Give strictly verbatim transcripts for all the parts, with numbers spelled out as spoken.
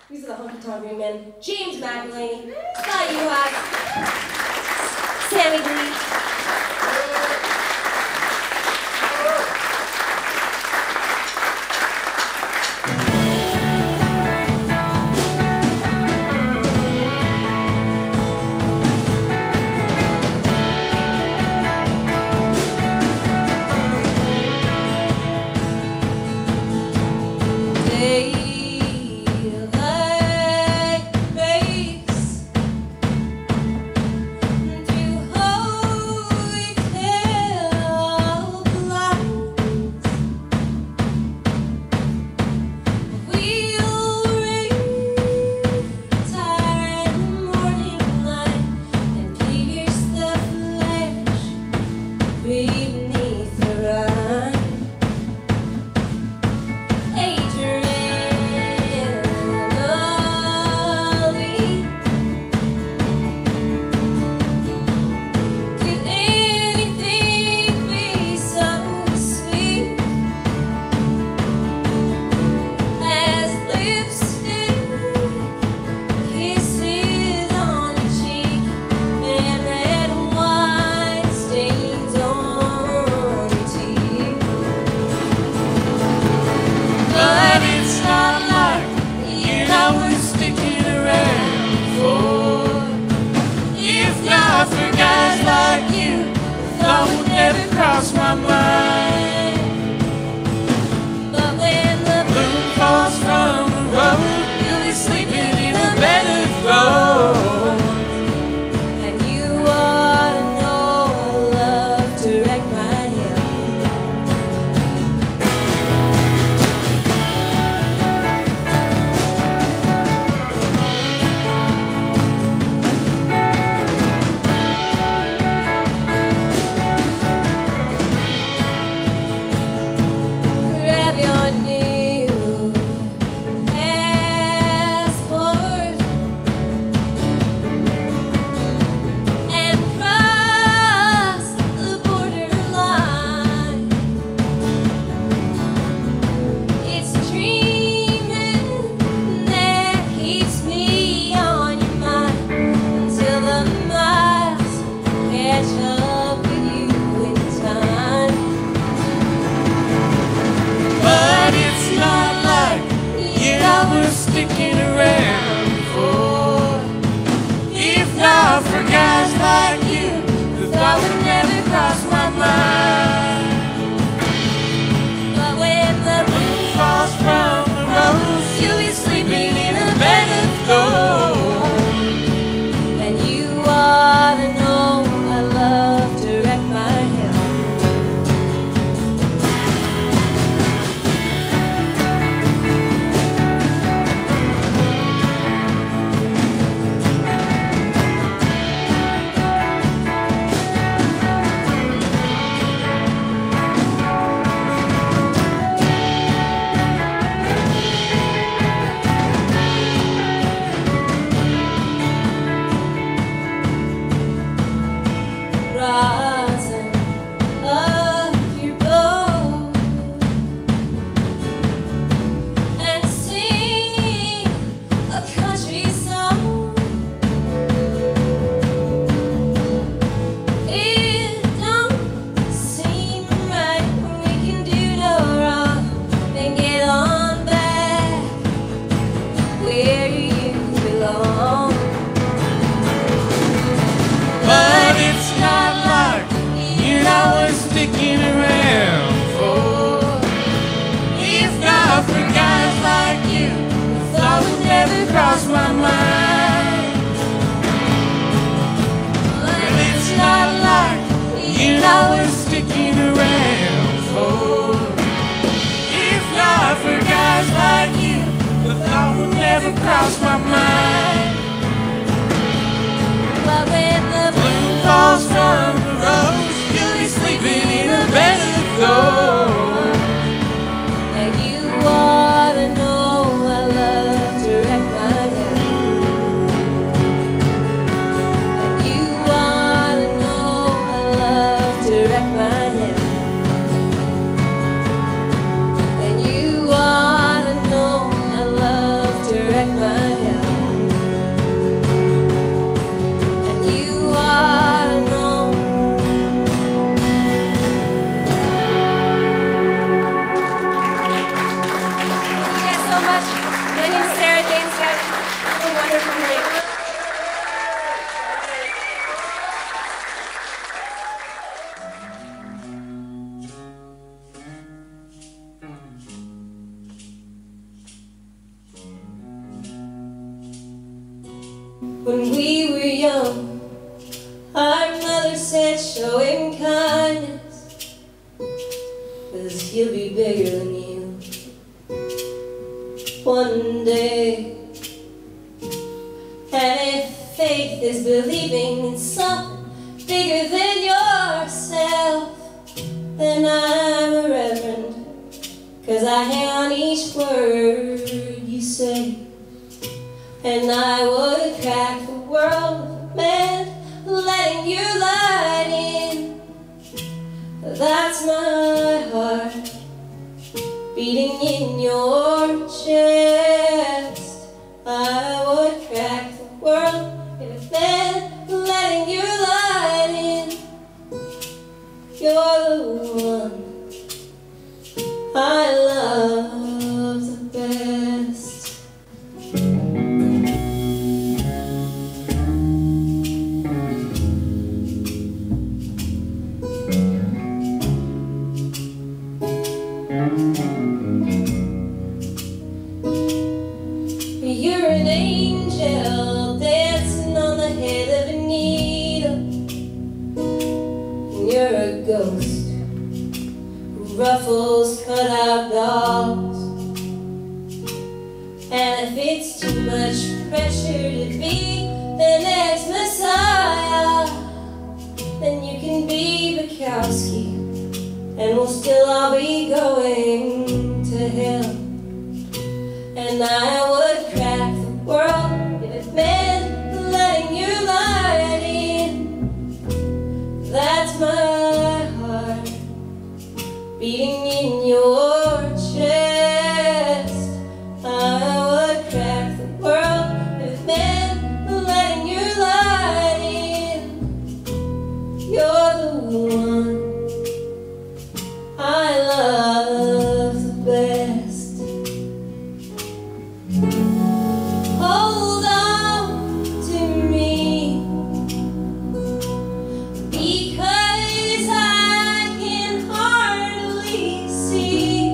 These are the Honky Tonk Green Men. James McElhaney, Scott Uhas, Sammy Lee. Cross my mind. But when the bloom falls from the road, you'll be sleeping in a bed of gold. And you ought to know I love to wreck my sticking around for. If not for guys like you, the thought would never cross my mind. But when the moon falls from the rose, you'll be sleeping in a bed of gold. And you ought to know I love to wreck my hell. Sticking around for. If not for guys like you, the thought would never cross my mind. But it's not like you know we're sticking around for. If not for guys like you, the thought would never cross my mind. But when the bloom falls from the rose, you'll be sleeping in a bed of gold. And you ought to know I love to wreck my head. And you ought to know I love to wreck my head. And you ought to know I love to wreck my head. My name is Sarah James Scott. Have a wonderful night. When we were young, our mother said, show him kindness, 'cause he'll be bigger than you one day. And if faith is believing in something bigger than yourself, then I'm a reverend, 'cause I hang on each word you say. And I would crack the world with a man, letting you light in. That's my heart beating in your chest. I would crack the world with a man, letting you light in. You're the one I love the best. You're an angel dancing on the head of a needle, and you're a ghost who ruffles cutout dolls. And if it's too much pressure to be the next Messiah, then you can be Bukowski, and we'll still all be going to hell. And I would crack the world if it meant letting you light in. That's my heart beating in your chest. I would crack the world if it meant letting you light in. You're the one I love the best. Hold on to me, because I can hardly see.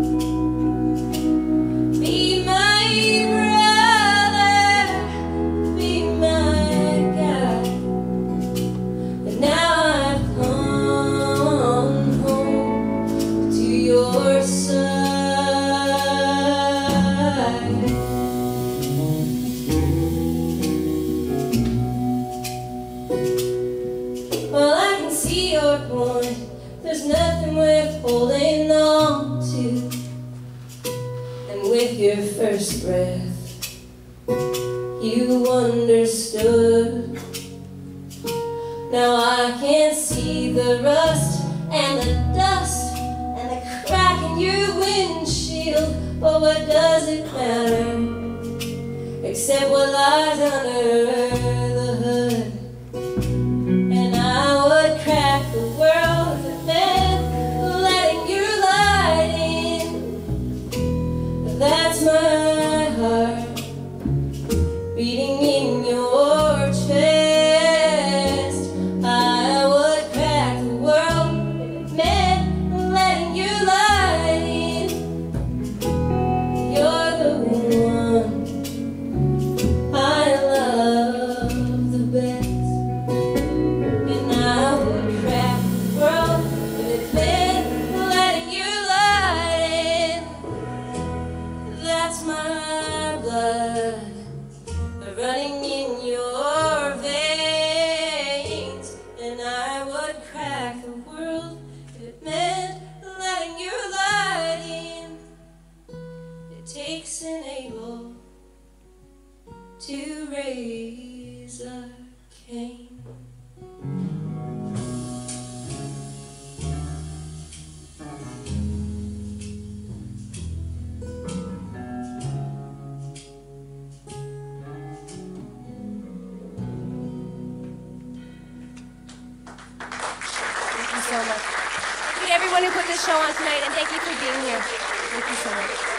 Be my brother, be my guide. But now I've come home to your side. Well, I can see your point. There's nothing worth holding on to. And with your first breath, you understood. Now I can see the rust and the dust and the crack in your windshield. But what does it matter, except what lies under the hood? And I would crack the world if it meant letting you light in. That's my heart beating in your chest. I would crack the world if it meant letting you light in. You're the one I love the best. And I would crack the world if it meant letting you light in. That's my blood running in your veins. And I would crack the world if it meant letting you light in. It takes an able to raise a Cain. Thank you so much. Thank you to everyone who put this show on tonight, and thank you for being here. Thank you so much.